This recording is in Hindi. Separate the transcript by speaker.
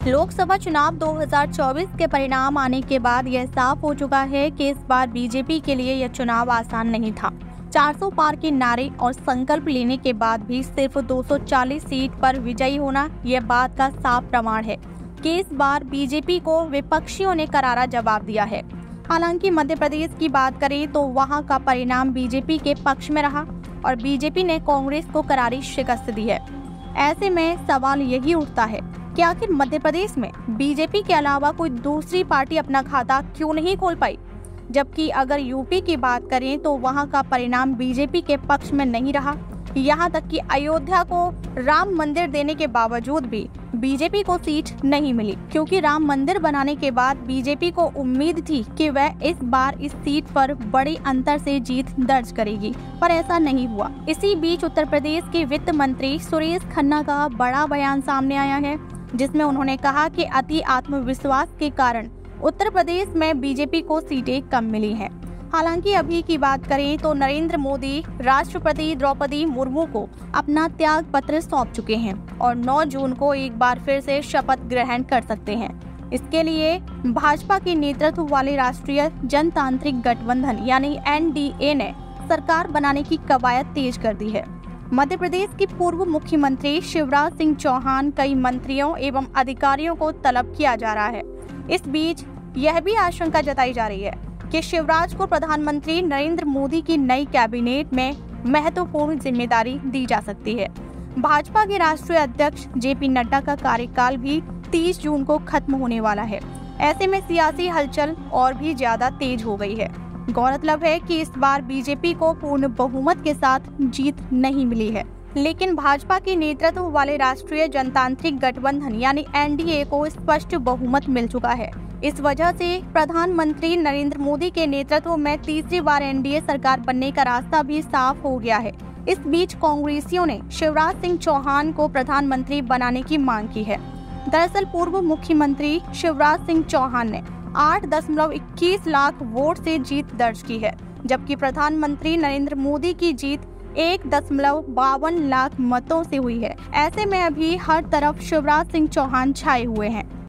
Speaker 1: लोकसभा चुनाव 2024 के परिणाम आने के बाद यह साफ हो चुका है कि इस बार बीजेपी के लिए यह चुनाव आसान नहीं था। 400 पार के नारे और संकल्प लेने के बाद भी सिर्फ 240 सीट पर विजयी होना यह बात का साफ प्रमाण है कि इस बार बीजेपी को विपक्षियों ने करारा जवाब दिया है। हालांकि मध्य प्रदेश की बात करें तो वहां का परिणाम बीजेपी के पक्ष में रहा और बीजेपी ने कांग्रेस को करारी शिकस्त दी है। ऐसे में सवाल यही उठता है कि आखिर मध्य प्रदेश में बीजेपी के अलावा कोई दूसरी पार्टी अपना खाता क्यों नहीं खोल पाई, जबकि अगर यूपी की बात करें तो वहां का परिणाम बीजेपी के पक्ष में नहीं रहा। यहां तक कि अयोध्या को राम मंदिर देने के बावजूद भी बीजेपी को सीट नहीं मिली, क्योंकि राम मंदिर बनाने के बाद बीजेपी को उम्मीद थी कि वह इस बार इस सीट पर बड़े अंतर से जीत दर्ज करेगी, पर ऐसा नहीं हुआ। इसी बीच उत्तर प्रदेश के वित्त मंत्री सुरेश खन्ना का बड़ा बयान सामने आया है, जिसमें उन्होंने कहा कि अति आत्मविश्वास के कारण उत्तर प्रदेश में बीजेपी को सीटें कम मिली हैं। हालांकि अभी की बात करें तो नरेंद्र मोदी राष्ट्रपति द्रौपदी मुर्मू को अपना त्याग पत्र सौंप चुके हैं और 9 जून को एक बार फिर से शपथ ग्रहण कर सकते हैं। इसके लिए भाजपा के नेतृत्व वाले राष्ट्रीय जनतांत्रिक गठबंधन यानी एनडीए ने सरकार बनाने की कवायद तेज कर दी है। मध्य प्रदेश के पूर्व मुख्यमंत्री शिवराज सिंह चौहान कई मंत्रियों एवं अधिकारियों को तलब किया जा रहा है। इस बीच यह भी आशंका जताई जा रही है कि शिवराज को प्रधानमंत्री नरेंद्र मोदी की नई कैबिनेट में महत्वपूर्ण जिम्मेदारी दी जा सकती है। भाजपा के राष्ट्रीय अध्यक्ष जेपी नड्डा का कार्यकाल भी 30 जून को खत्म होने वाला है। ऐसे में सियासी हलचल और भी ज्यादा तेज हो गई है। गौरतलब है कि इस बार बीजेपी को पूर्ण बहुमत के साथ जीत नहीं मिली है, लेकिन भाजपा के नेतृत्व वाले राष्ट्रीय जनतांत्रिक गठबंधन यानी एनडीए को स्पष्ट बहुमत मिल चुका है। इस वजह से प्रधानमंत्री नरेंद्र मोदी के नेतृत्व में तीसरी बार एनडीए सरकार बनने का रास्ता भी साफ हो गया है। इस बीच कांग्रेसियों ने शिवराज सिंह चौहान को प्रधानमंत्री बनाने की मांग की है। दरअसल पूर्व मुख्यमंत्री शिवराज सिंह चौहान ने 8.21 लाख वोट से जीत दर्ज की है, जबकि प्रधानमंत्री नरेंद्र मोदी की जीत 1.52 लाख मतों से हुई है। ऐसे में अभी हर तरफ शिवराज सिंह चौहान छाए हुए हैं।